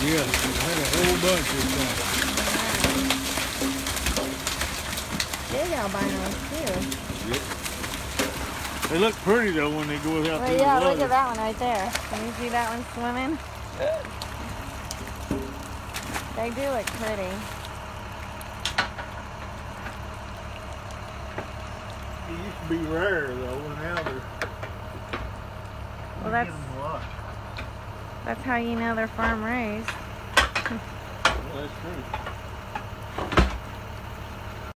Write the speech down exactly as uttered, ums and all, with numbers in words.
Yeah, we've had a whole bunch this time. Big albinos too. Yep. They look pretty though when they go out Well, through yeah, the water. look at that one right there. Can you see that one swimming? They do look pretty. It used to be rare though, and now they're. Well, that's that's how you know they're farm raised. Well, that's true.